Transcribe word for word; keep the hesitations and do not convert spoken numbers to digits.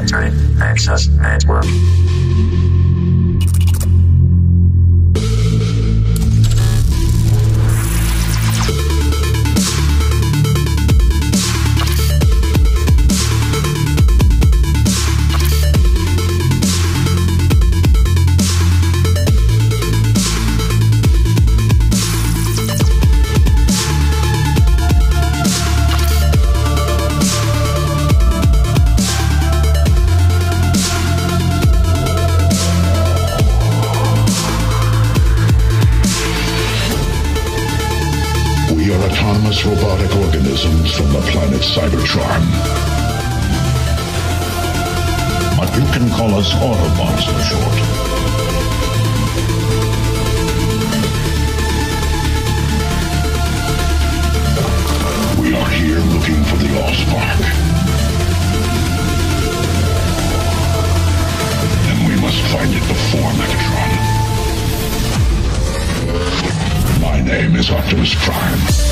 Entering access network. Autonomous robotic organisms from the planet Cybertron. But you can call us Autobots for short. We are here looking for the Allspark. And we must find it before Megatron. My name is Optimus Prime.